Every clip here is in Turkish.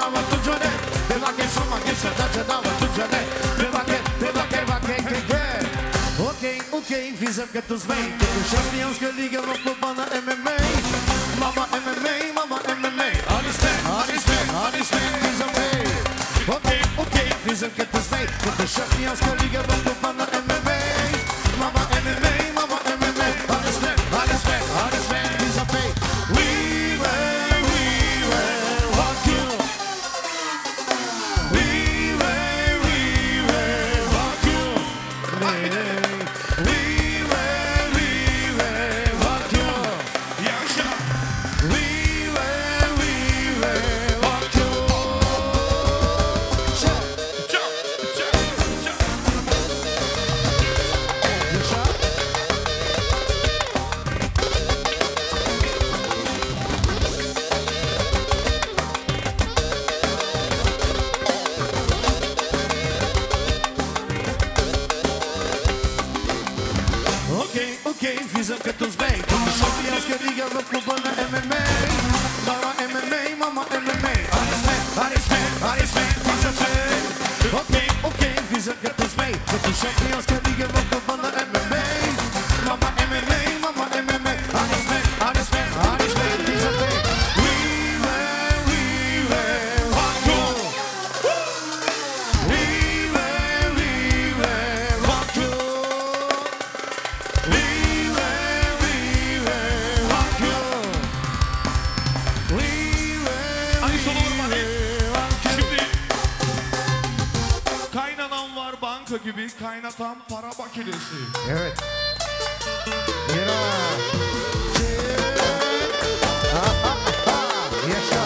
dava tugione, beva che insomma che se dava tugione, beva che Okey, fizem que tu vem, que tu champions que liga no clube na MMA, mama MMA, Arisme, fizem bem. Okey, fizem que tu vem, que tu champions que liga no clube na MMA, mama MMA, Arisme, fizem bem. We will rock you. We will rock you. Okey, fizem que tu bem, como champions que liga no clube na MMA, mama MMA, Arisme, fizem bem. Okey, fizem que tu bem, como champions que liga no clube na MMA, mama MMA, Arisme, fizem bem. We will rock you. We will rock you. Gibi kaynatan para makinesi. Evet. Yaşa.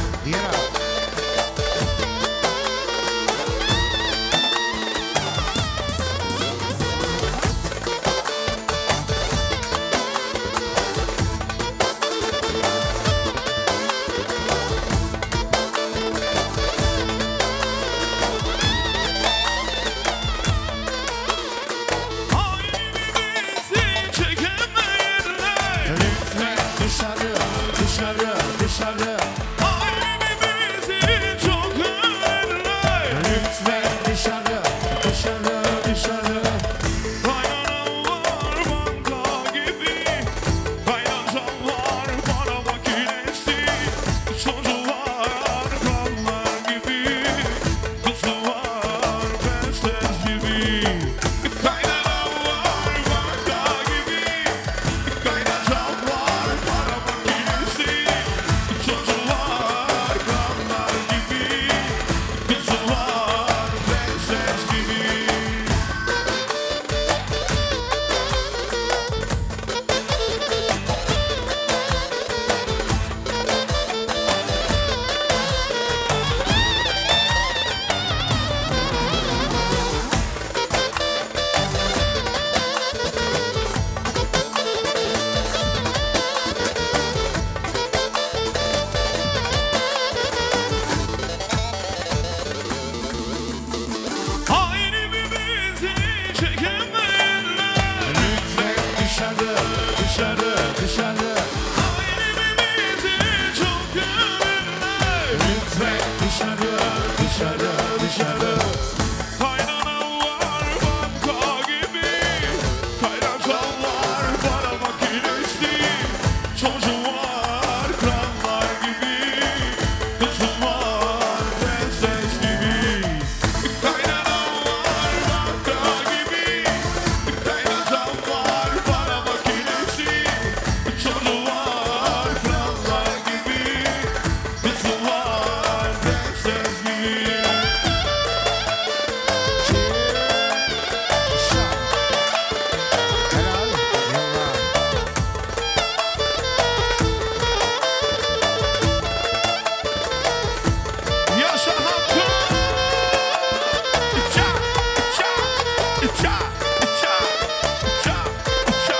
Dışarı. Ailemizi çok öyle. Lütfen dışarı. Kaynanan var banka gibi. Kaynatan var para makinesi. Çocuğu var krallar gibi. Kızı var prenses gibi. Kaynanan var banka gibi. Kaynatan var para makinesi. Çocuğu var krallar gibi. Kızı var prenses gibi. Ailemizi çekemeyenler. Lütfen dışarı. Ailemizi çok görenler. Lütfen dışarı. Kaynanan var banka gibi. Kaynatan var para makinesi. Çocuğu var krallar gibi. Kızı var prenses gibi. Kaynanan var banka gibi. Kaynatan var para makinesi. Çocuğu var krallar gibi. Kızı var prenses gibi. Yaşa hakkı. Ça, ça, ça, ça, ça, ça.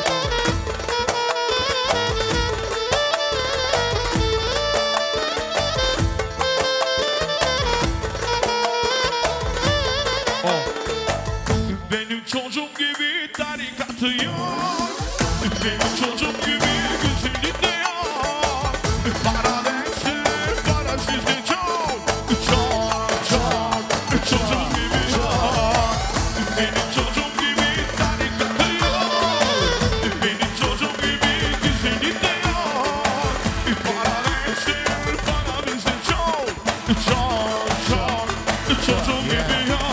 Benim çocuğum gibi tarikatı yok. Benim çocuğum gibi güzellik de yok. Para versin, para sizde çok. çocuğum gibi ya.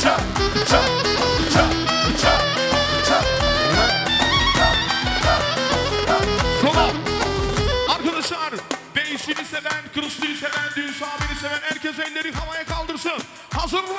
Sola. Arkadaşlar, Bey'sini seven, Kırıslı'yı seven, düğün sahibini seven herkes elleri havaya kaldırsın. Hazır mıyız?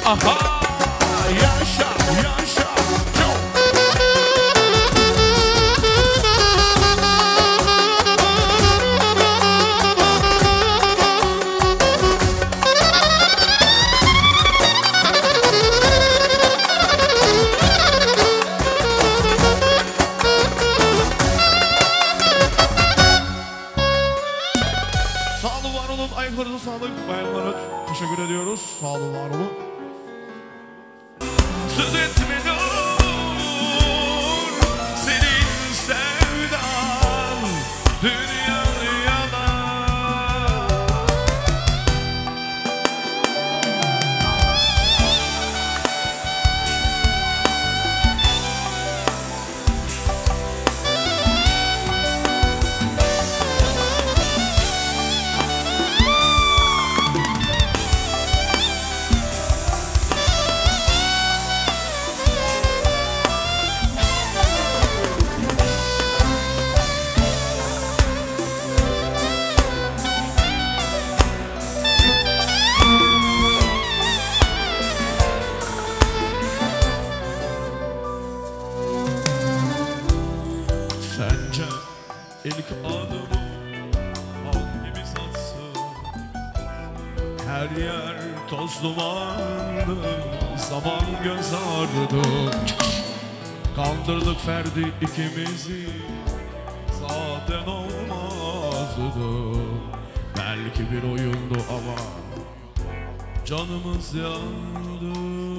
Aha, yaşa, yaşa. Ayaklarınıza sağlık bayanlara. Teşekkür ediyoruz. Sağ olun, var olun. Söz etme dur, senin sevdan dünya yalan. Sence ilk adımı hangimiz atsın? Her yer toz dumandı, zaman göz ağrıdı. Kandırdık Ferdi ikimizi, zaten olmazdı. Belki bir oyundu ama canımız yandı.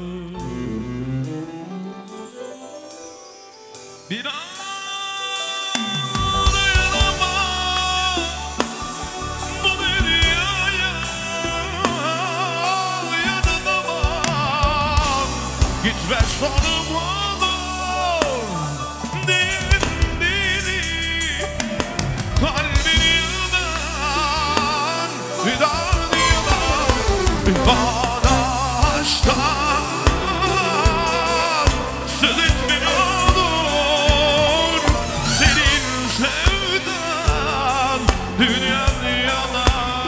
Bir an git ver sonum olur, deli kalbin yıldan, vidan yıldan, bana aşktan söz etme olur, senin sevdan dünyanın yalan.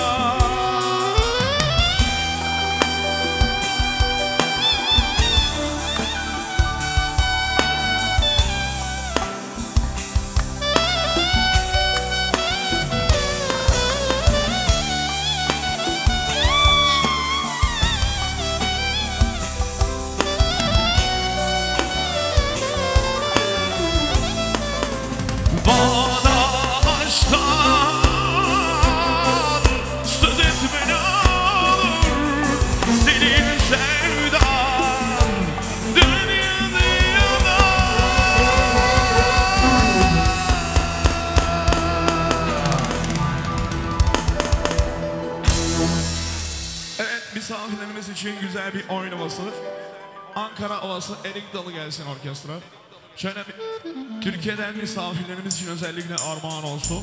Bana aşktan söz etme ne olur, senin sevdan dünyanın yalan. Evet, misafirlerimiz için güzel bir oyun havası. Ankara havası Erik Dalı gelsin orkestra. Şöyle bir Türkiye'den misafirlerimiz için özellikle armağan olsun.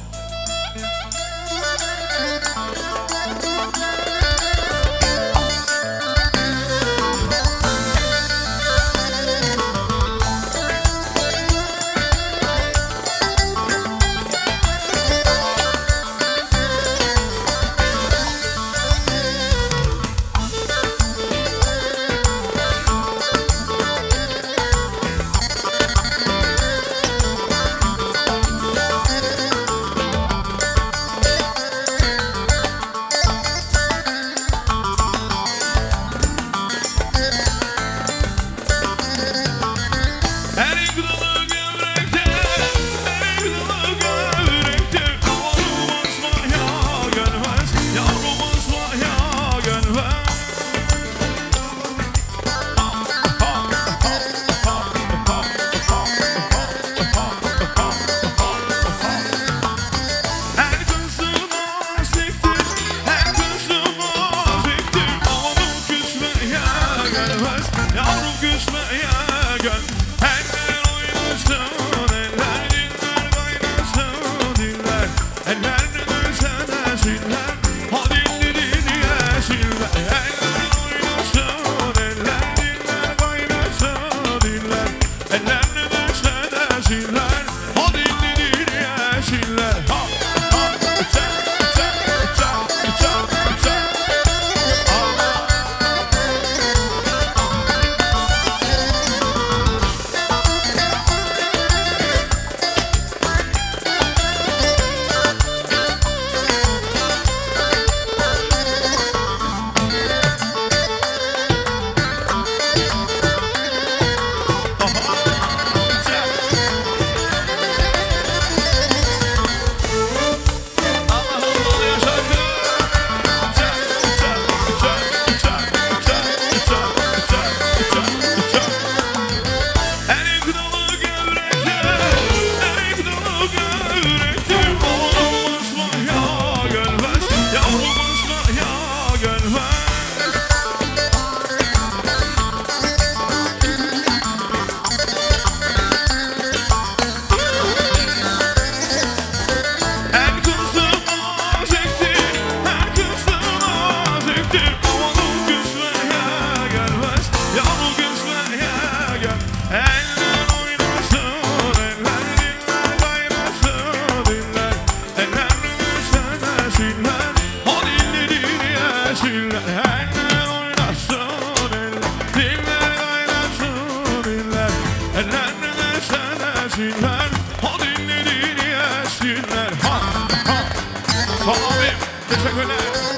Abim teşekkürler.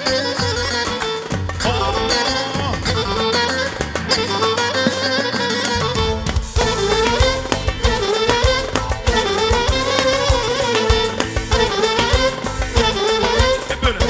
Hep böyle.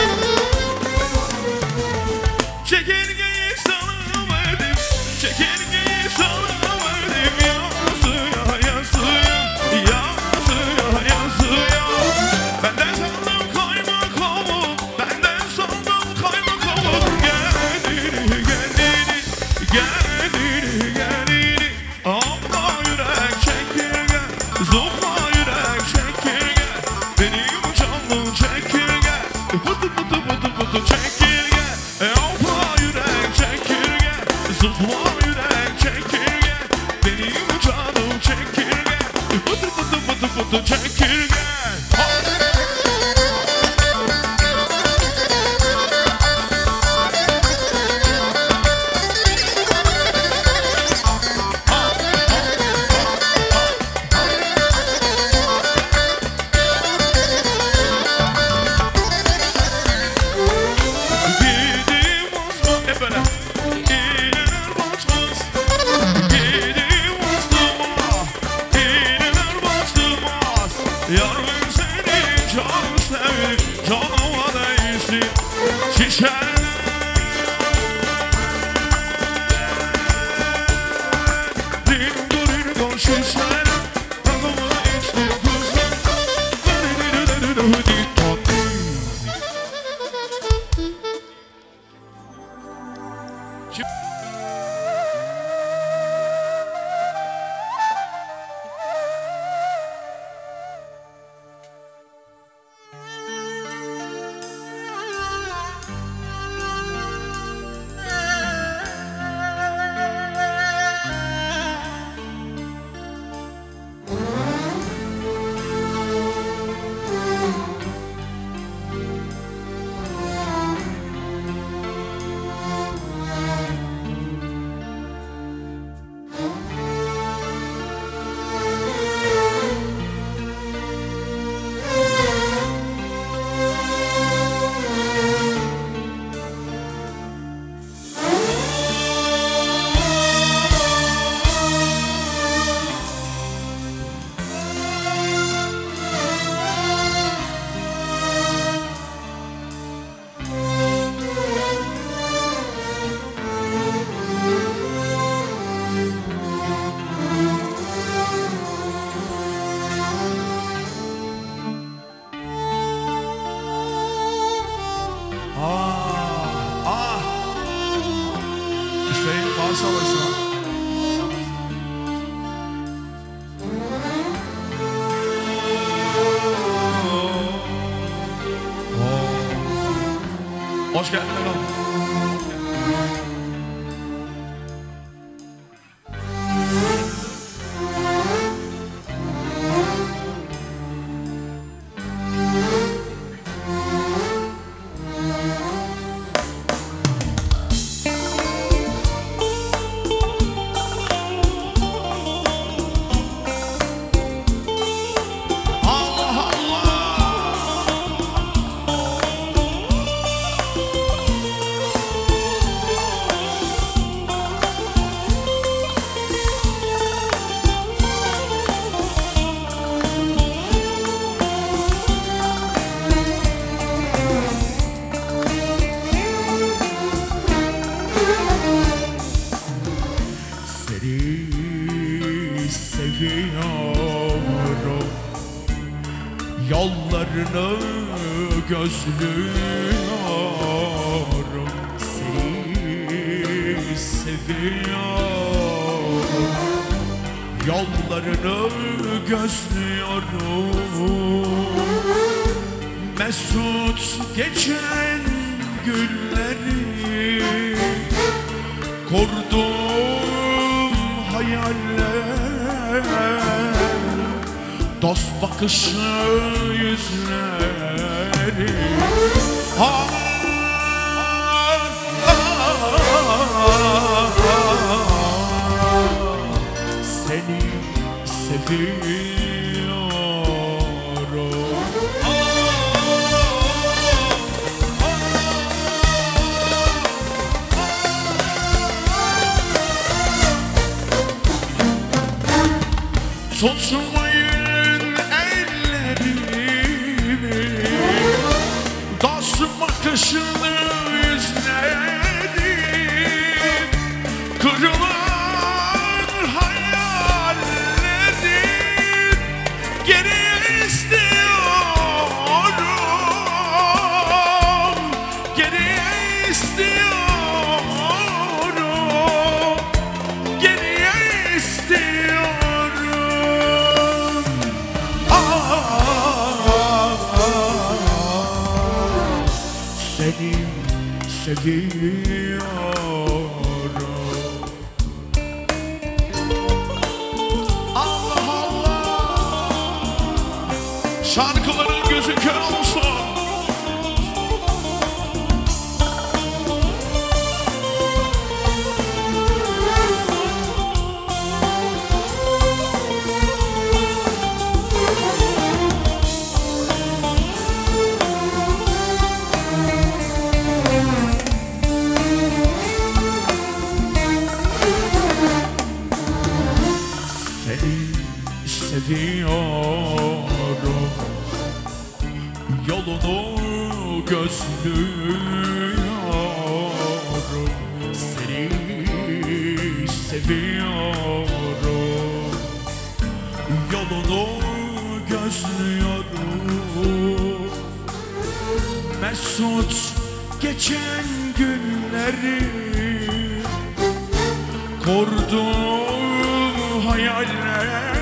Çekirgeyi sana verdim, çekirgeyi sana verdim. Yazıya, yazıya, yazıya, yazıya. Benden sandım kaymakamım, benden sandım kaymakamım. Geldini, geldini, geldini, geldini. Abla yürek çekirge, zopla yürek çekirge. Benim canım çekirge, pıtı pıtı pıtı pıtı çekirge. Abla yürek çekirge, zopla yürek çekirge. Benim canım çekirge, pıtı pıtı pıtı pıtı çekirge. Hoş geldin efendim. seviyorum, yollarını gözlüyorum, seni seviyorum, yollarını gözlüyorum. Mesut geçen günleri kurdum hayaller, dost bakışı yüzleri. Seni seviyorum. Tutmayın ellerimi, dost bakışını izledim, kırılan hayallerim geriye istiyorum, geriye istiyorum, geriye istiyorum. Seni seviyorum. Allah Allah. Şarkıların gözü kör olsun. Seviyorum, yolunu gözlüyorum. Seni seviyorum, yolunu gözlüyorum. Mesut geçen günleri kurdum hayaller,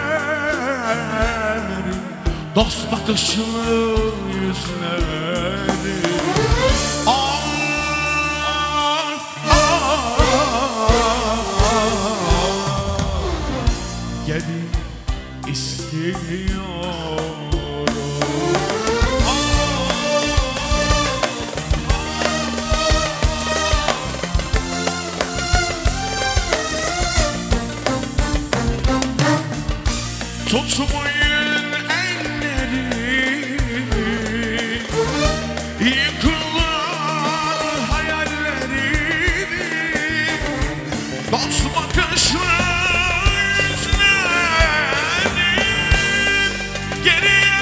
dost bakışlı yüzleri. Gelin istiyorum. Tutmayın ellerimi, yıkılan hayallerimi, dost bakışlı yüzlerim geriye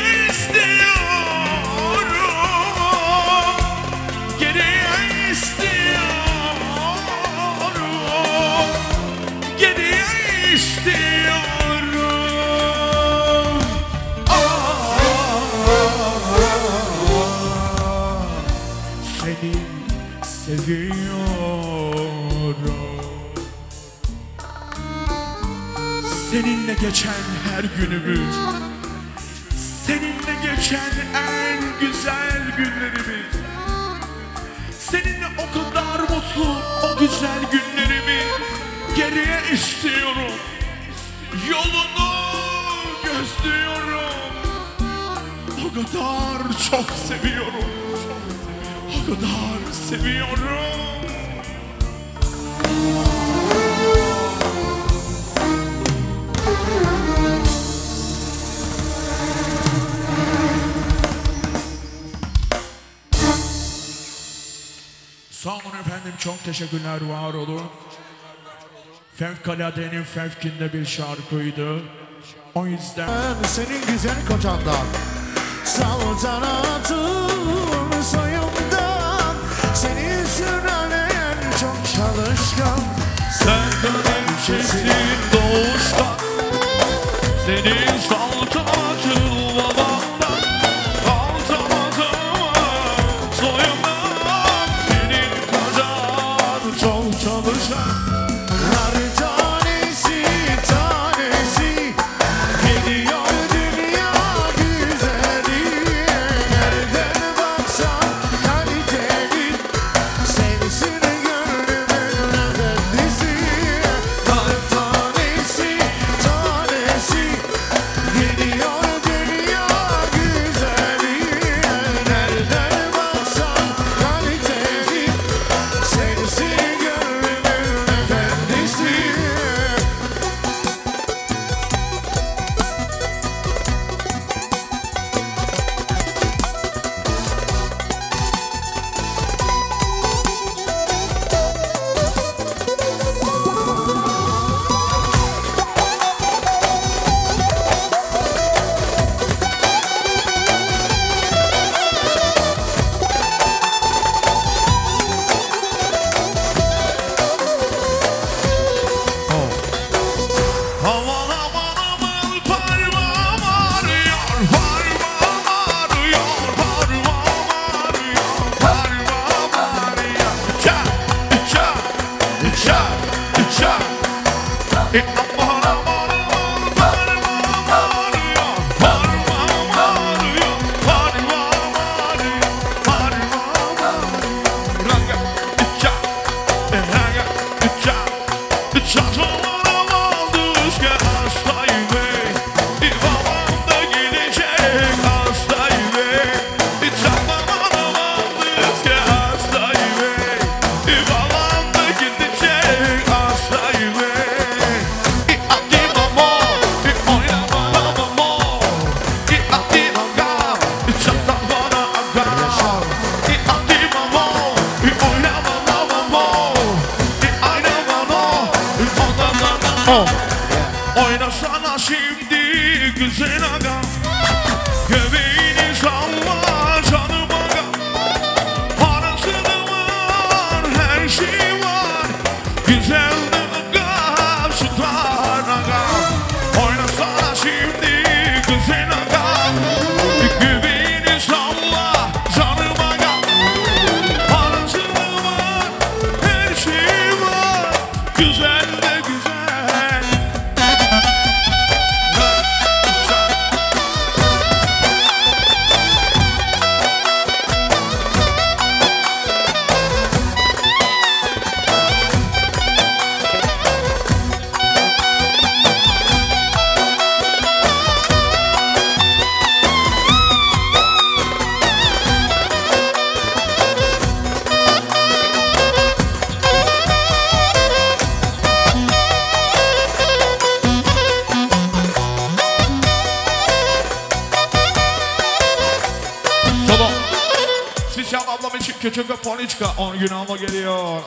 istiyorum, geriye istiyorum, geriye istiyorum. Seni seviyorum. Seninle geçen her günümüz, seninle geçen en güzel günlerimiz, seninle o kadar mutlu o güzel günlerimi geriye istiyorum. Yolunu gözlüyorum. O kadar çok seviyorum. O kadar seviyorum. Sağ olun efendim, çok teşekkürler, var olun. Fevkaladenin fevkinde bir şarkıydı. O yüzden senin güzel kocandan, saltanatın soyundan, senin sürünen çok çalışkan. Senden hemşesin doğuştan, senin saltanatın babamdan, saltanatın soyundan, senin kadar çok çalışan. Her tanesi tanesi gidiyor dünya güzeli. Nereden baksan kaliteli, sensin gönlümün efendisi. Her tanesi tanesi gidiyor dünya güzeli. Nereden baksan kaliteli, sensin gönlümün efendisi. Oynasana şimdi güzel aga, göbeğini salla canım aga. Parası da var, her şey var, güzel de aga, sultan aga. Oynasana şimdi güzel aga, göbeğini salla canım aga. Parası da var, her şey var, güzel de güzel. Ablam için küçük bir poniçka 10 gün ama geliyor.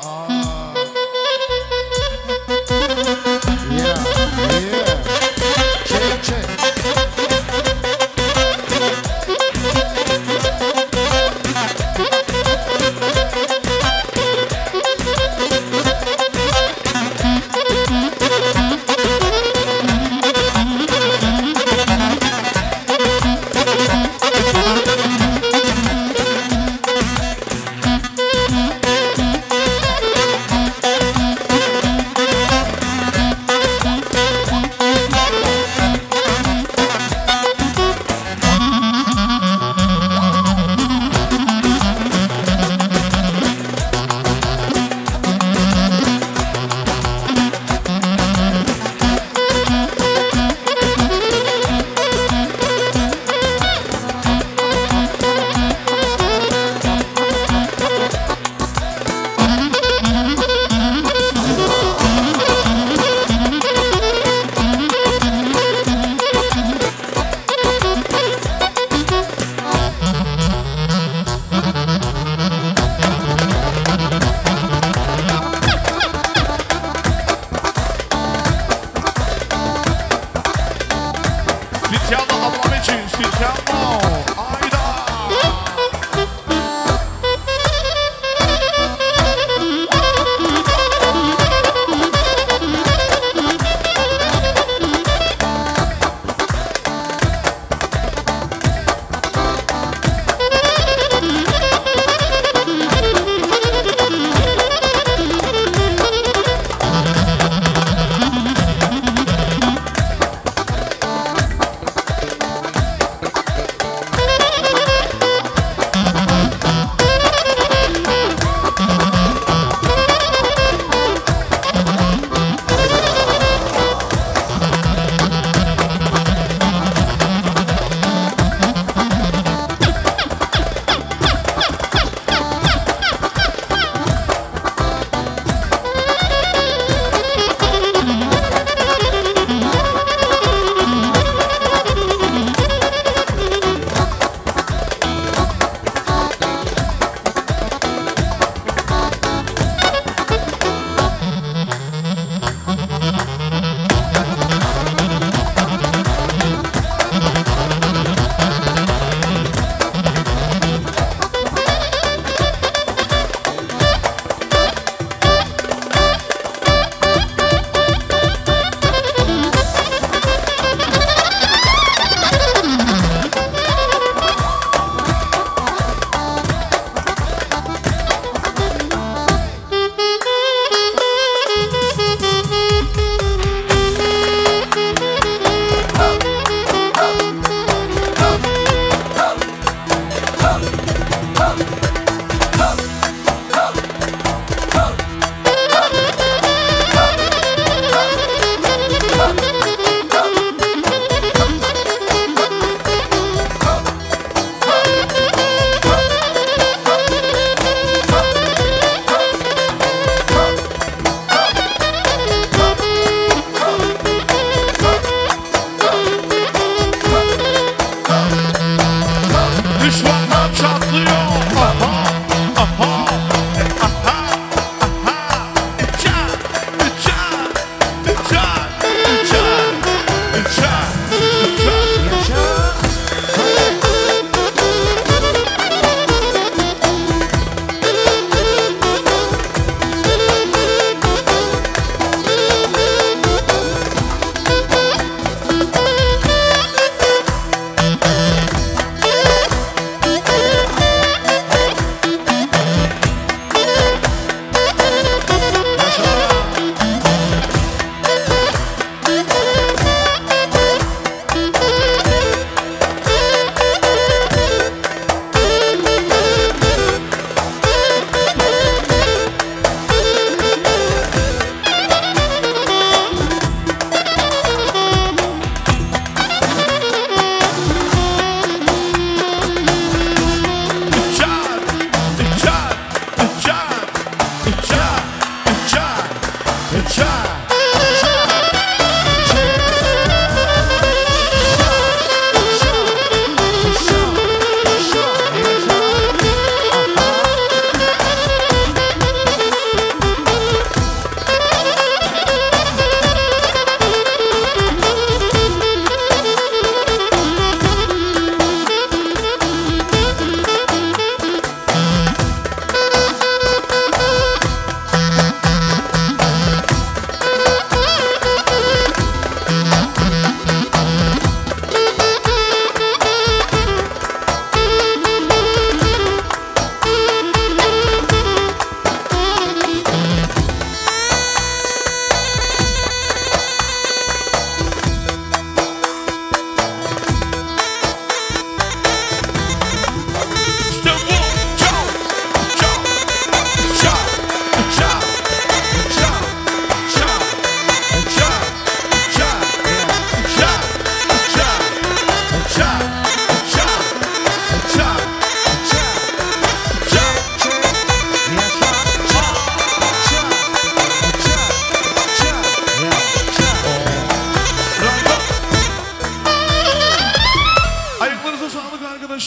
Check, check.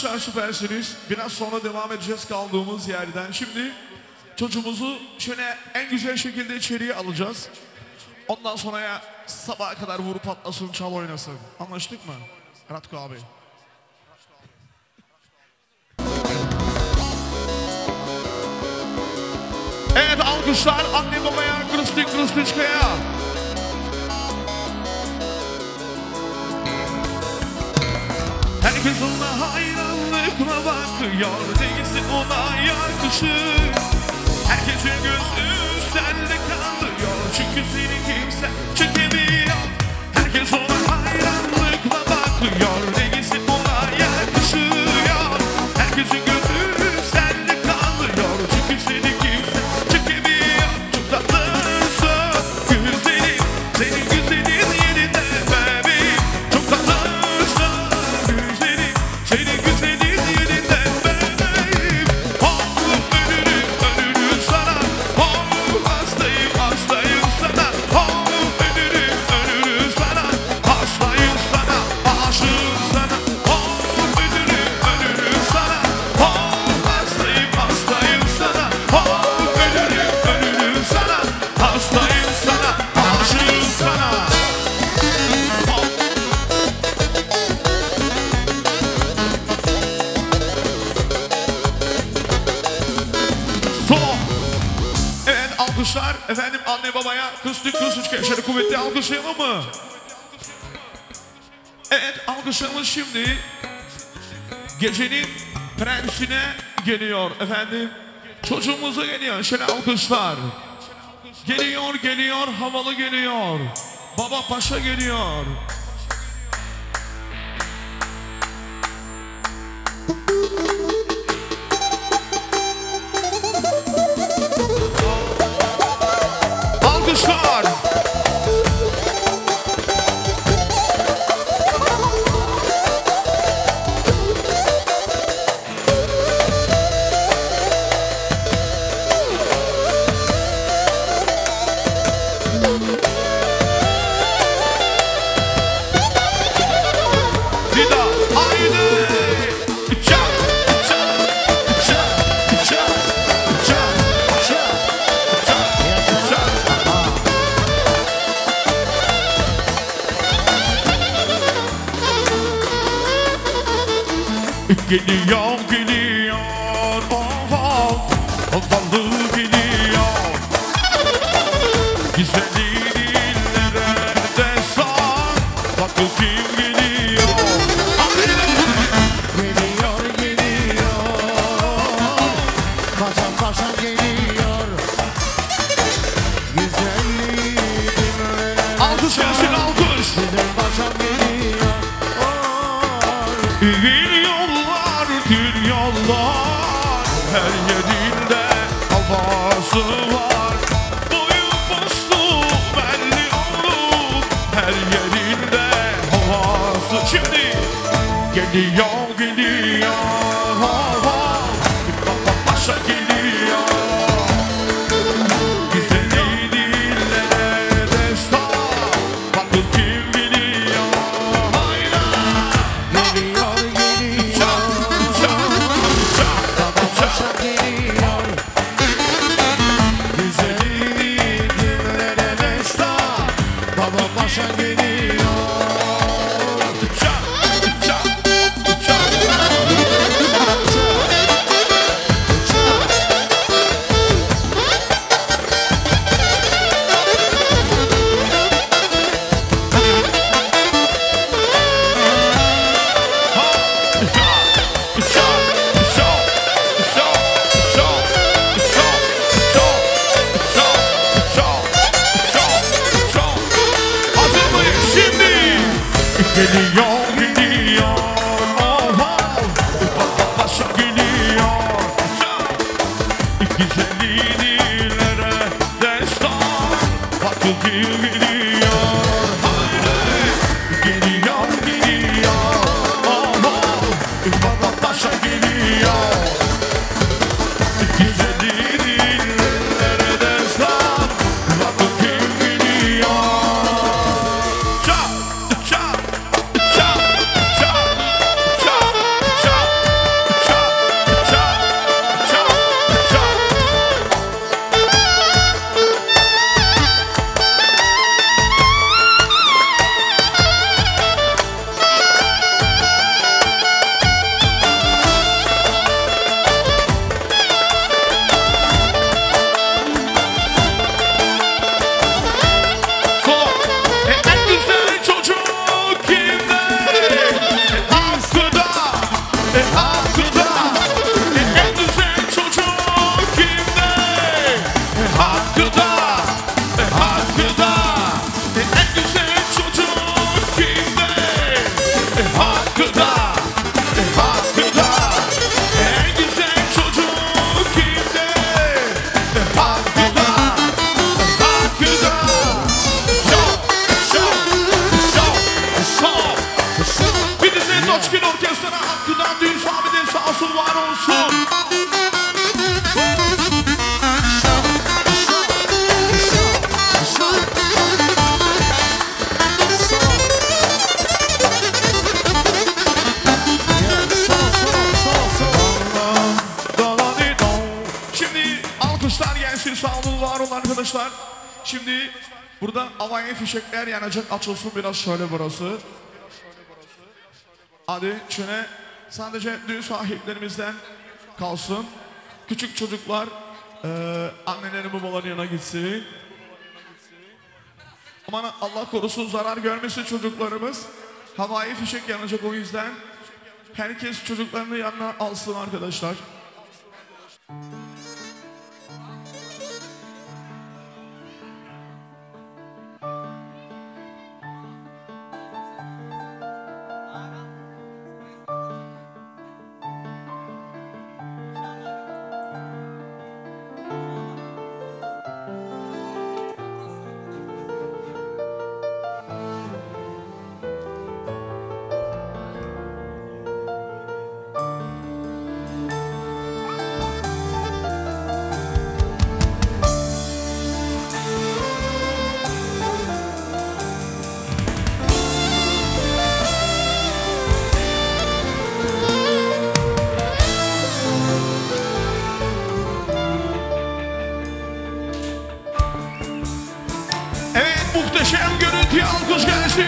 Arkadaşlar süpersiniz. Biraz sonra devam edeceğiz kaldığımız yerden. Şimdi çocuğumuzu şöyle en güzel şekilde içeriye alacağız. Ondan sonra ya sabaha kadar vurup atlasın, çal oynasın. Anlaştık mı? Ratko abi. Evet alkışlar anne babaya, Kırıstıçkaya. Herkes ona hayranlıkla bakıyor, değilse ona yakışır. Herkesin gözü sende kalıyor, çünkü seni kimse çekemiyor. Herkes ona hayranlıkla bakıyor, değilse ona yakışıyor. Herkesin gözü sende kalıyor, çünkü seni kimse çekemiyor. Çok tatlısın güzelim, senin güzelin yerinde bebeğim. Çok tatlısın güzelim, senin güzelin yerinde bebeğim. Oh ölürüm ölürüm sana, oh hastayım hastayım sana. Oh ölürüm ölürüm sana, hastayım sana, aşığım sana. Oh ölürüm ölürüm sana, oh hastayım hastayım sana. Oh ölürüm ölürüm sana, hastayım sana, aşığım sana. Son. Evet alkışlar efendim anne babaya, kız şöyle kuvvetli alkışlayalım mı? Evet alkışlarımız şimdi gecenin prensine geliyor efendim. Çocuğumuza geliyor şöyle alkışlar. Geliyor geliyor havalı geliyor. Baba paşa geliyor. Alkışlar. Bir daha. Haydi. Çak, çak, çak, çak, çak, çak, çak, çak. Geliyor geliyor havalı geliyor. Güzeli dillere destan, bakın kim geliyor. Geliyor geliyor, paşam paşam geliyor. Güzelliği dinlere Alkış gelsin alkış. güzel paşam geliyor. Bir yollar, tür yollar, her yerinde havası var. Boyu postu belli olur, her yerinde havası. Şimdi geliyor geliyor hava, baba paşa geliyor. Güzeli dillere destan, bakın kim geliyor. Hayda. Geliyor geliyor, Çak, çak, çak, baba çak. paşa geliyor. Güzelliği dinlere destan, baba paşa geliyor. Çak, çak, çak. Hazır mıyız şimdi? Geliyor geliyor oha, baba paşa geliyor. Güzeli dillere destan, bakın kim geliyor. Haydi. Geliyor geliyor oha, baba paşa geliyor. Güzeli dillere destan, bakın kim geliyor. Çak, çak, çak, çak, çak, çak, arkadaşlar. Şimdi burada havai fişekler yanacak, açılsın biraz şöyle burası. Hadi şöyle sadece düğün sahiplerimizden kalsın. Küçük çocuklar annelerin babaların yanına gitsin. Aman Allah korusun zarar görmesin çocuklarımız. Havai fişek yanacak, o yüzden herkes çocuklarını yanına alsın arkadaşlar. Muhteşem görüntüye alkış gelsin.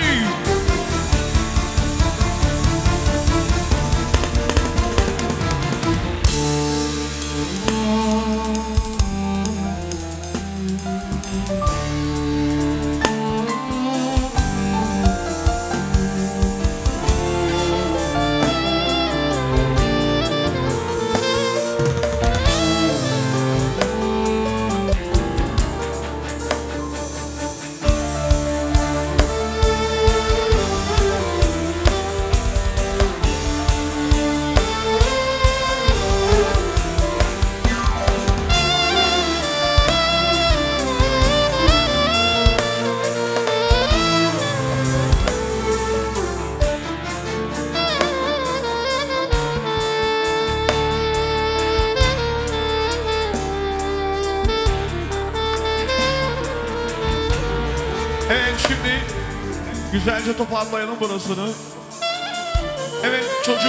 Evet, şimdi güzelce toparlayalım burasını. Evet,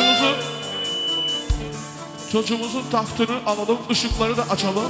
çocuğumuzun tahtını alalım, ışıkları da açalım.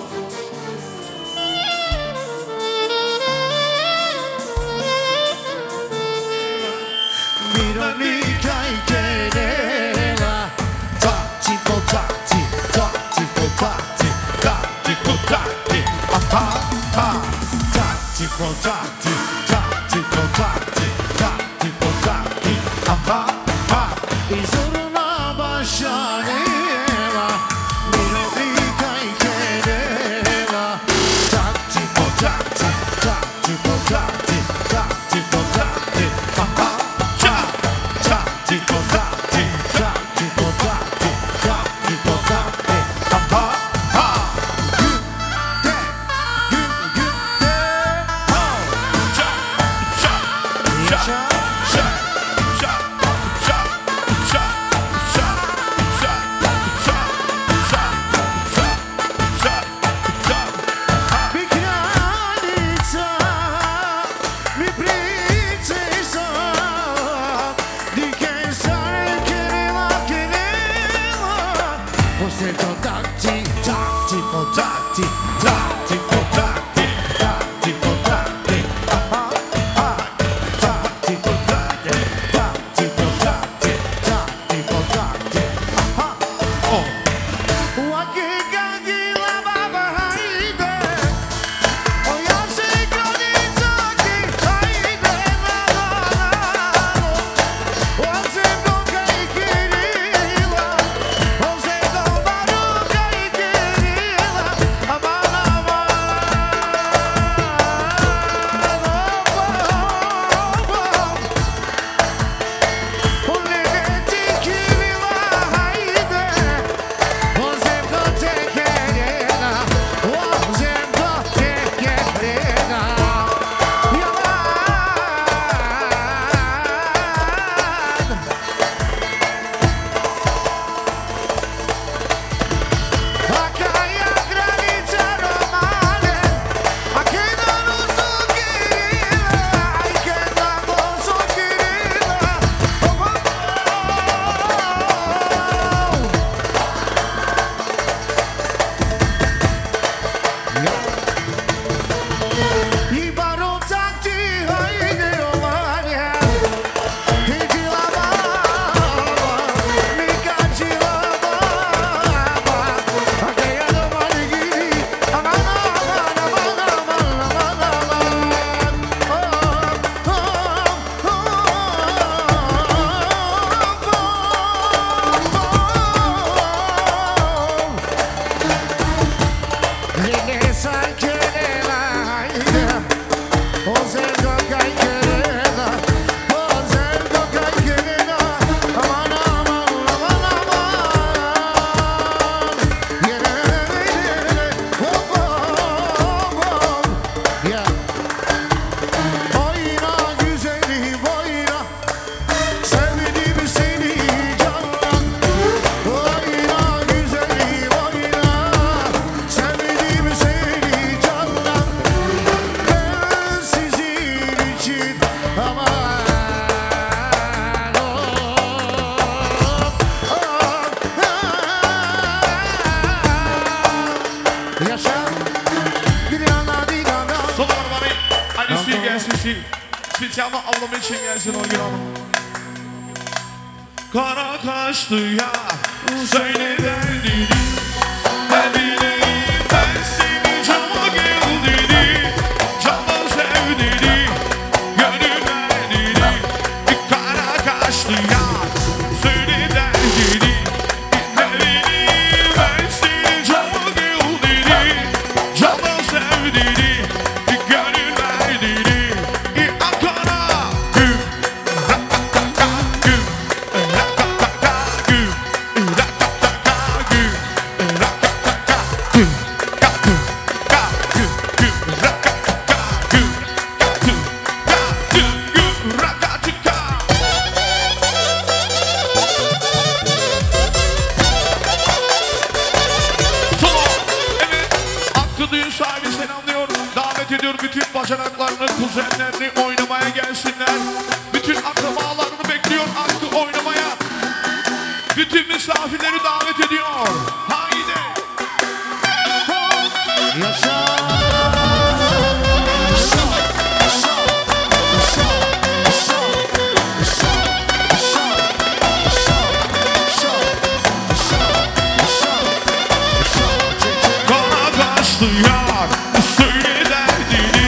Spesialno avlama için gelsin o gün hanım. Kara kaçtı ya, söyle derdini. Ben bileyim ben seni cama gel dedi. Cama sev dedi, gönül ver dedi. Kara kaçtı ya, söyle derdini. Ben bileyim ben seni cama gel dedi. Cama sev dedi, gönül ver dedi. Bacanaklarını, kuzenlerini oynamaya gelsinler. Bütün akrabalarını bekliyor Hakkı oynamaya. Bütün misafirleri davet ediyor. Haydi. Yaşa. Kara kaçtı yar, söyle derdini.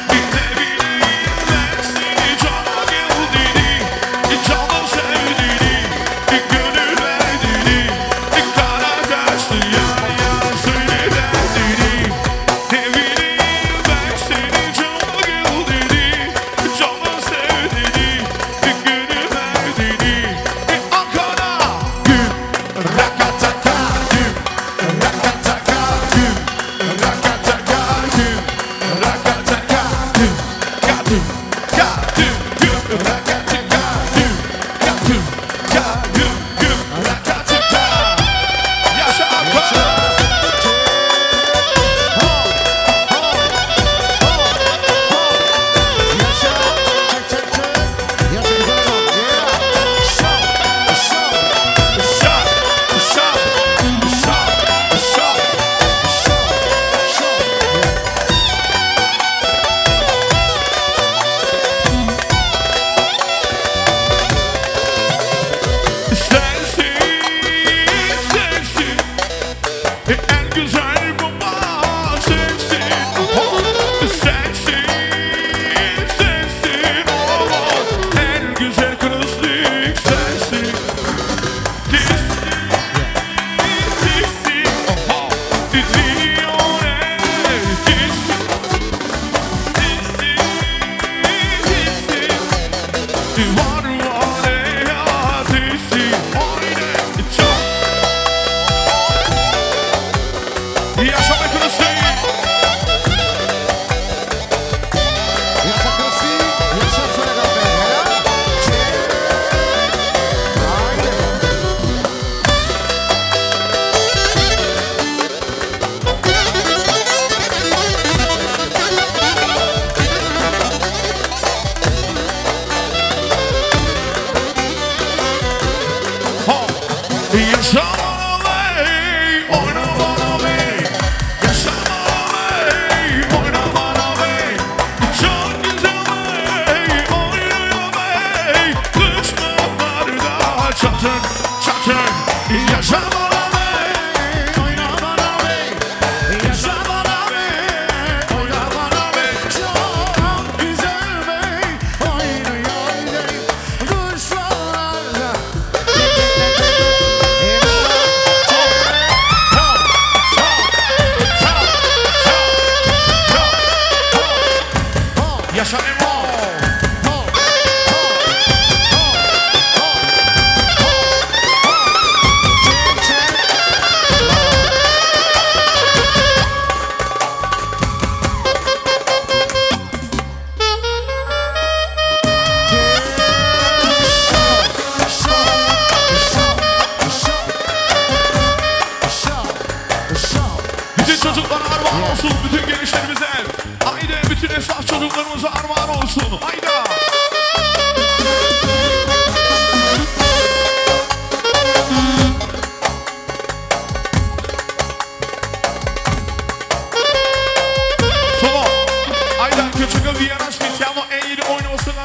Çocuklara armağan olsun, bütün gençlerimize. Haydi bütün esnaf çocuklarımıza armağan olsun. Haydi.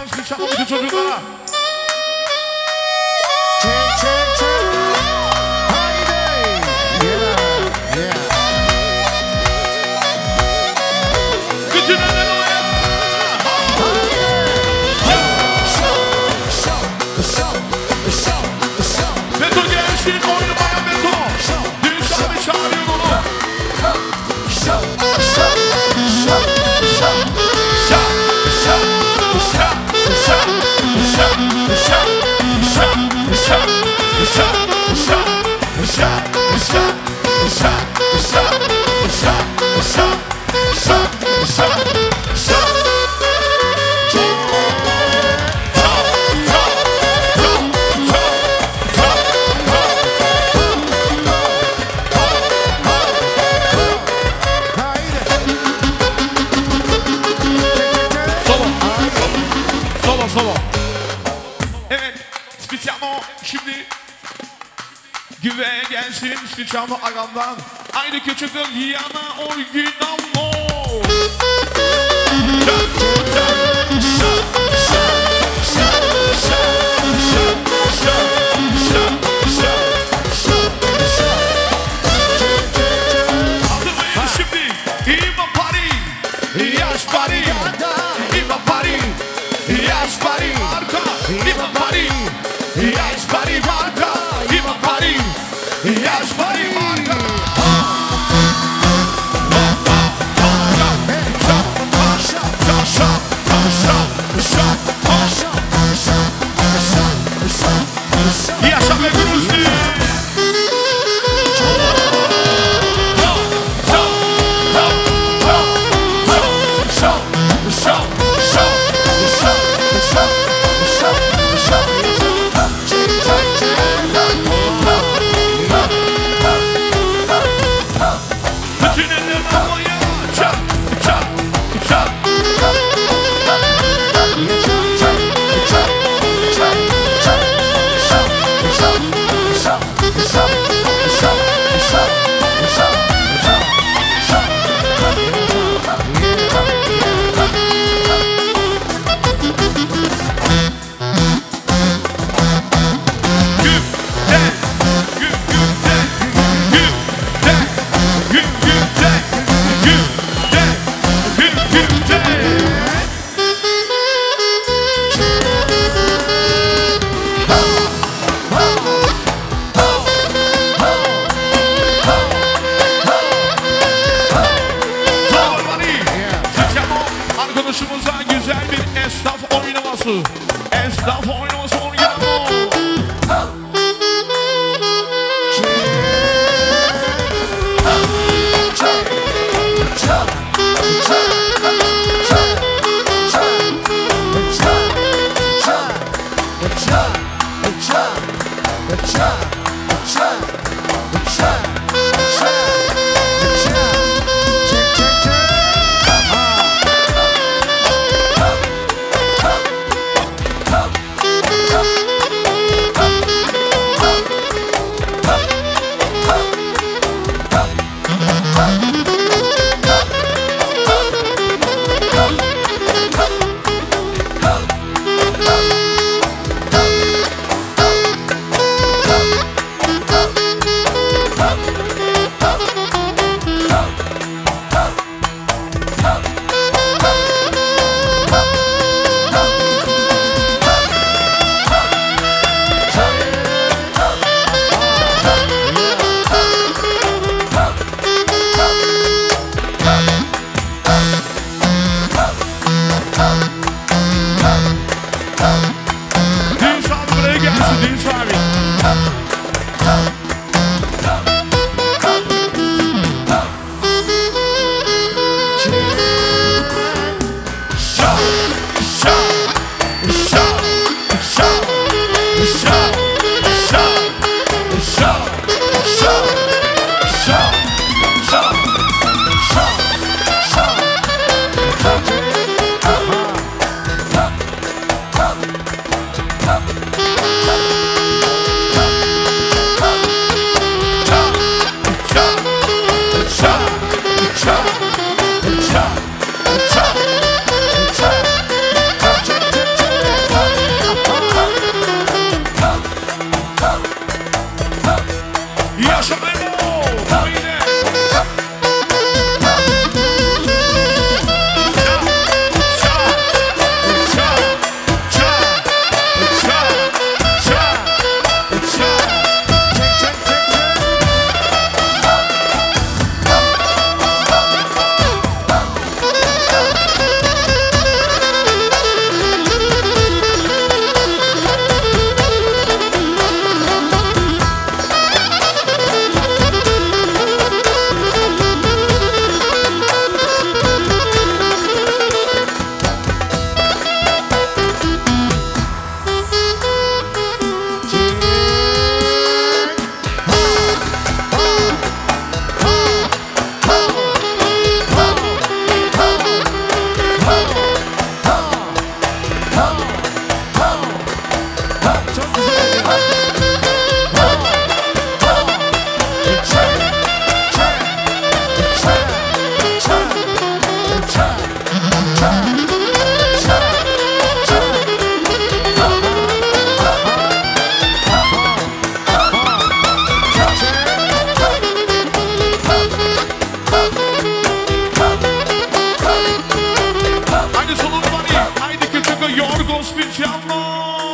spesiyal bütün çocuklara. Çek çek çek. Haydi. Yeah yeah. Bütün eller oraya. Beto gelsin oynamaya Beto. Deniz abi çağırıyor onu. Solo. Evet, spesiyalmo şimdi güveye gelsin spesiyalmo aramdan. Aynı küçüktür Yana Oygunalmo. Hazırlayın şimdi. İma Pari, Yaş Pari, İma Pari. Yaş Pari marka, İma Pari. Yaş Pari marka, İma Pari. Yaş Pari marka. Yaşa ve Gruzli. Arkadaşımıza güzel bir esnaf oynaması. Esnaf oynaması oynayalım. Deniz abi buraya gelsin Deniz abi. Çok güzel. Haydi sonunu bari. Haydi küçük Yorgos Pinciano.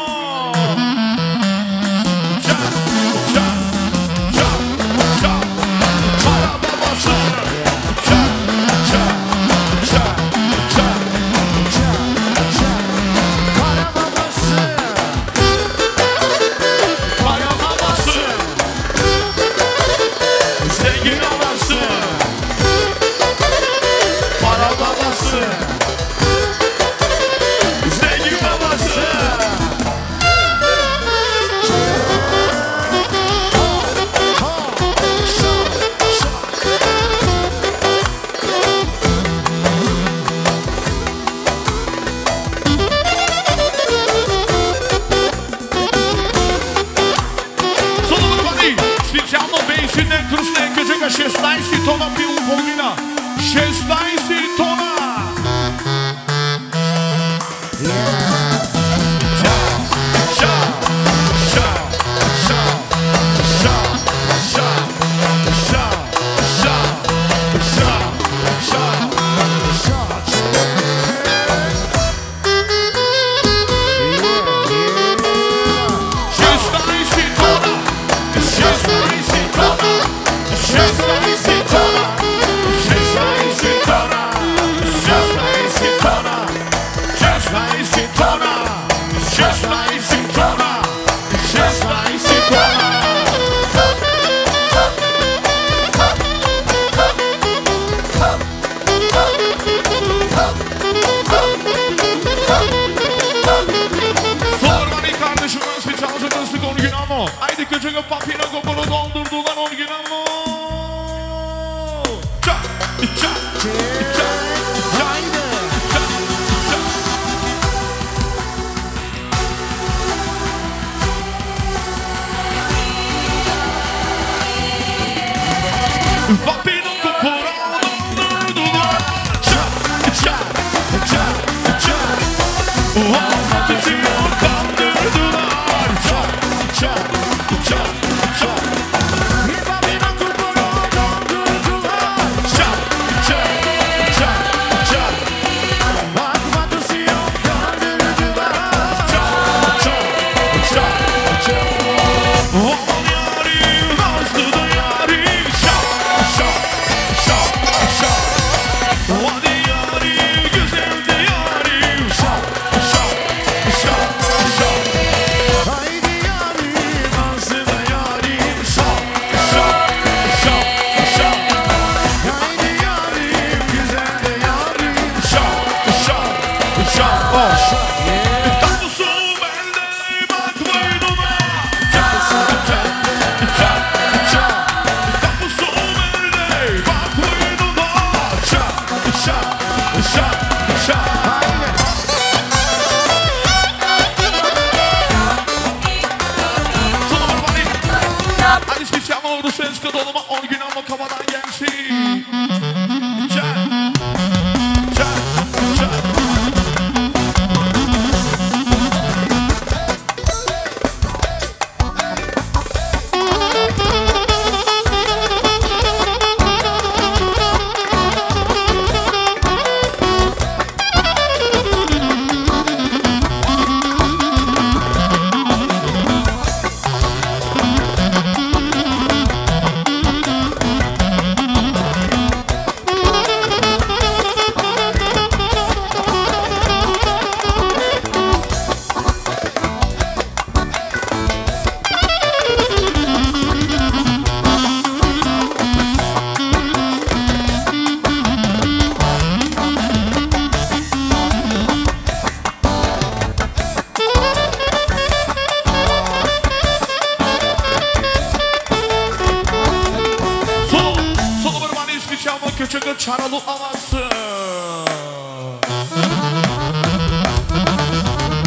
Haydi küçük papina kopunu doldurdular orginamo. Çak, çak, çak, haydi. Papina kopunu doldurdular. Çak, çak, çak, çak. Bizi kandırdılar. Çak, çak. Küçük çaralı havası.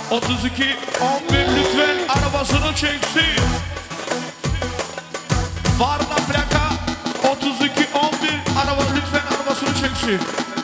32 11 lütfen arabasını çeksin. Var mı plaka? 32 11 araba lütfen arabasını çeksin.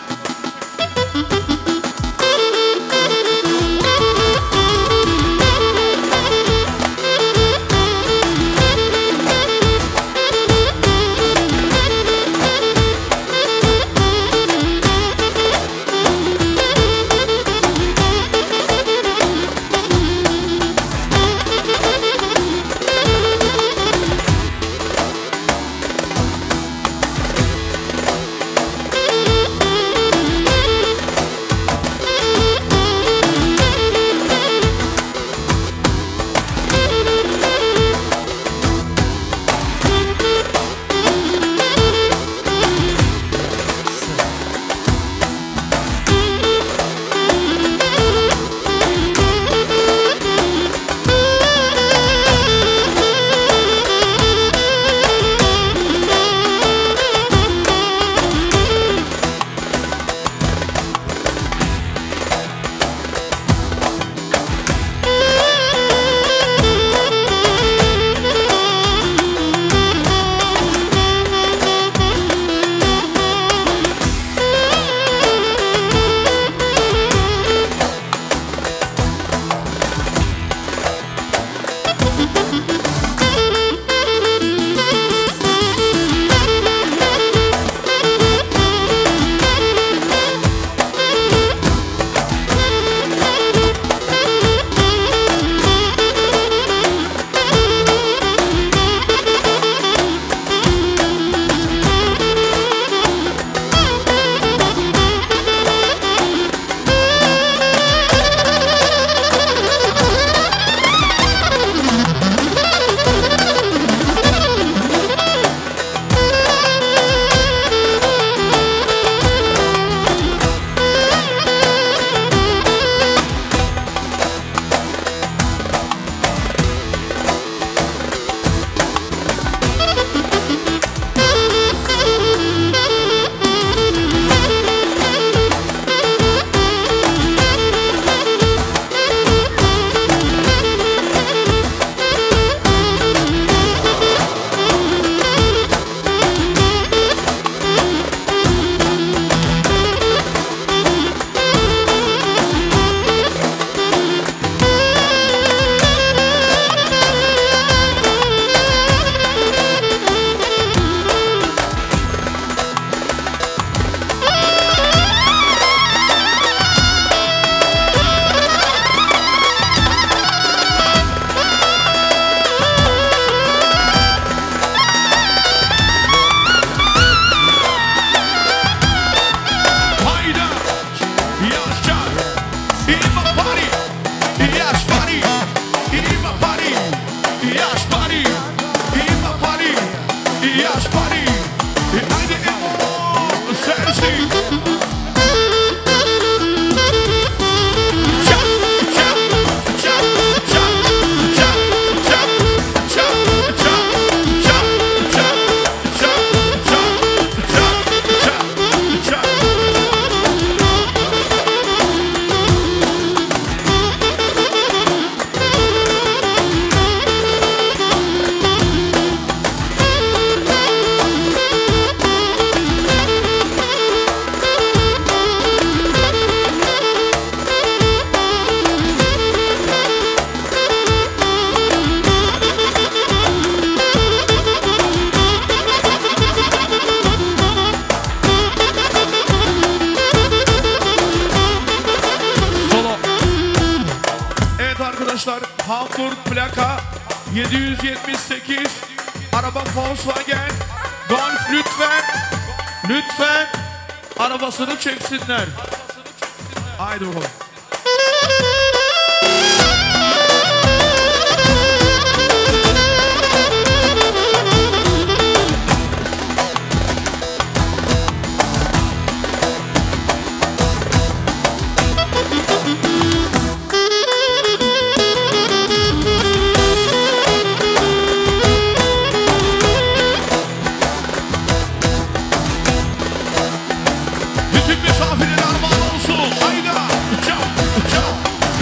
Hamburg plaka 778 araba Volkswagen Golf lütfen arabasını çeksinler. Haydi bakalım. Bütün misafirler armağan olsun. Hayda. Uçak.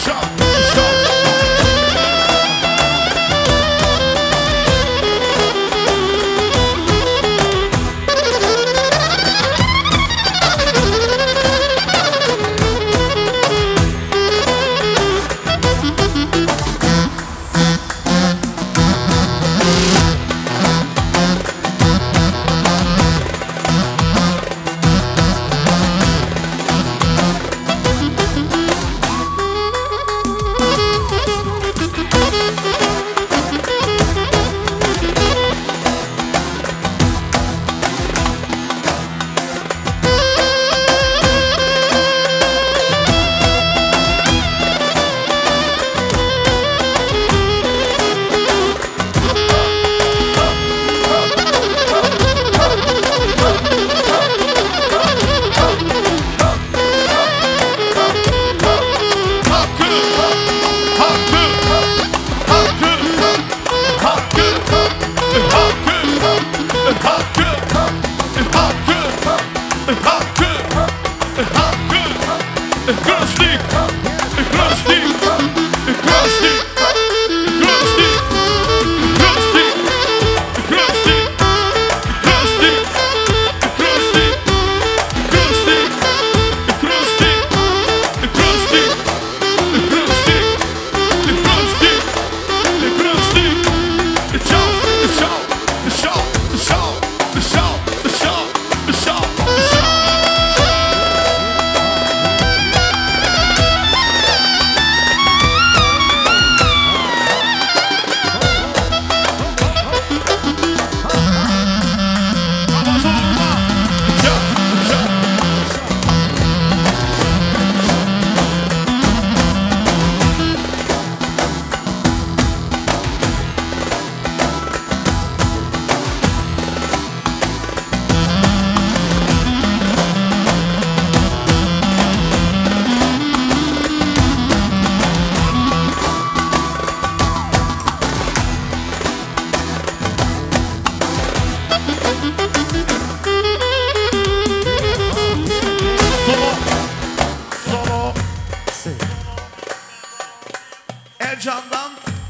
Ercan'dan,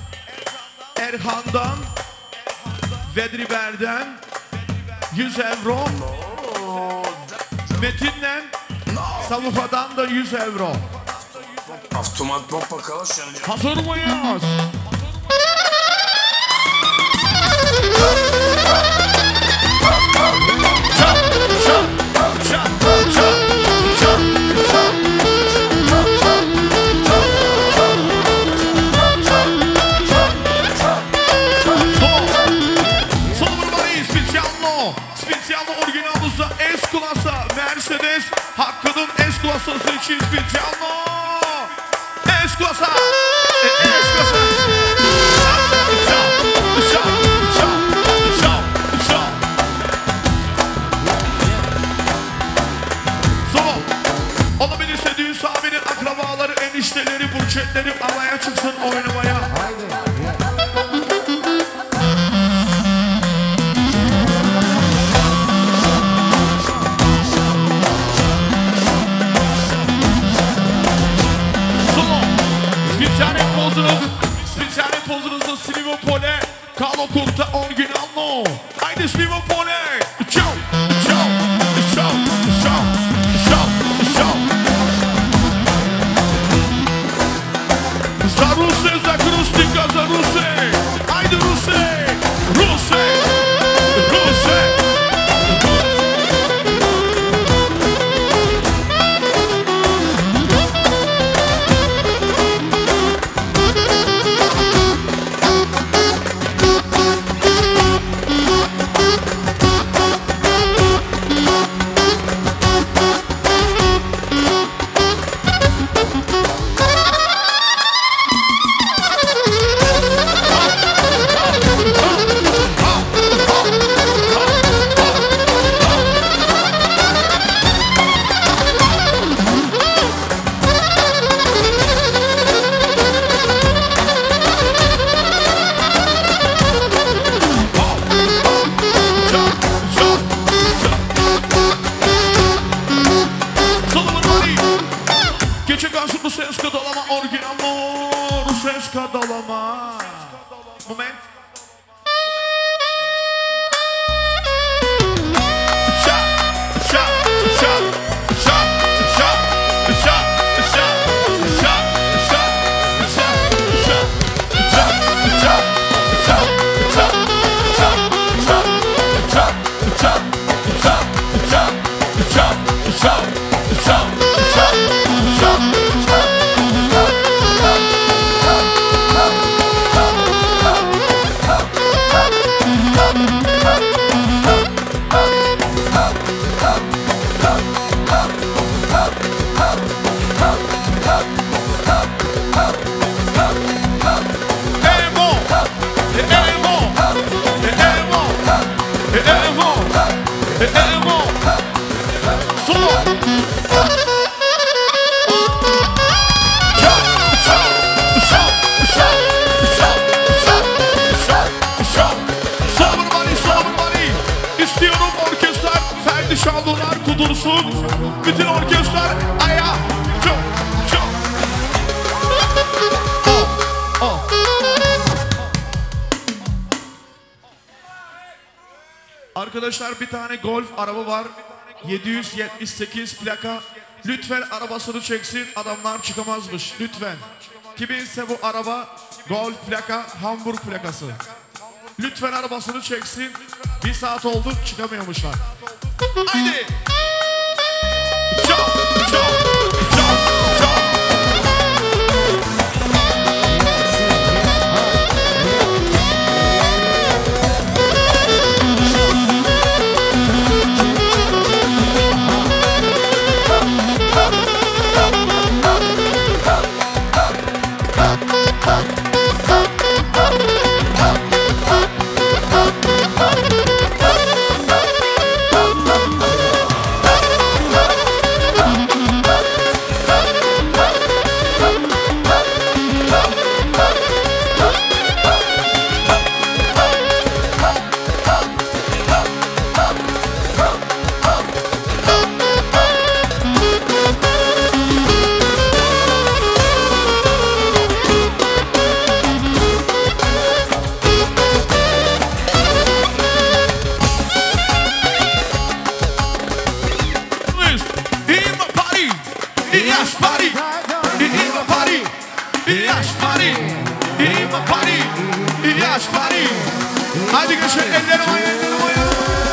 Erhan'dan, Vedriber'den 100 euro. Metin'den, Savufa'dan da 100 euro. Автомат bomba kalışan. Hazır mıyız? Çap, çap, çap, çap, çap, çap. Specjalno oryginalımızda S-Klasa Mercedes Hakkı'nın S-Klasası için specjalno S-Klasa S-Klasa Son olabilirse düğün sahibinin akrabaları, enişteleri, burçetleri alaya çıksın oynamaya. Speciale pozunuzda Slivo Pole, Carlo Curta originalno. Haydi Slivo Pole. Ciao, ciao, ciao, ciao, ciao, ciao. Za Rusy, za Krustika, za Rusy. Haydi Rusy, Rusy, Rusy. ama orginal ses kadalama. Moment. Şaldolar kudursun, bütün orkestrar ayağa. Çok, çok. Arkadaşlar bir tane Golf araba var, 778 plaka. Lütfen arabasını çeksin, adamlar çıkamazmış. Lütfen. Kiminse bu araba Golf plaka, Hamburg plakası. Lütfen arabasını çeksin. 1 saat oldu, çıkamıyormuşlar. Haydi. Çok, çok, çok, çok. Hadi geçin elleri oya, elleri oya.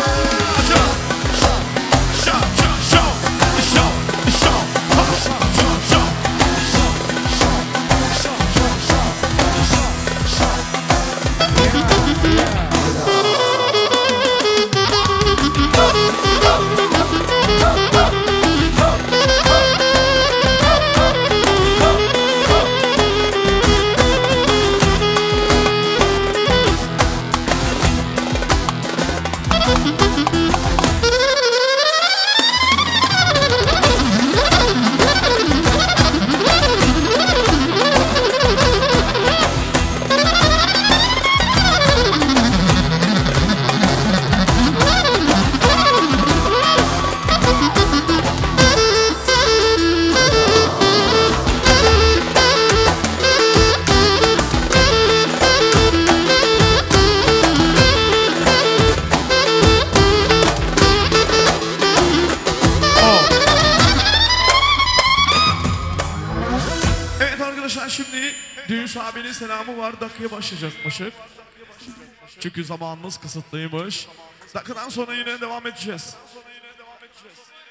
Şimdi Düğüs abinin selamı var. Dakikaya başlayacağız Başak. Çünkü zamanımız kısıtlıymış. Dakikadan sonra yine devam edeceğiz.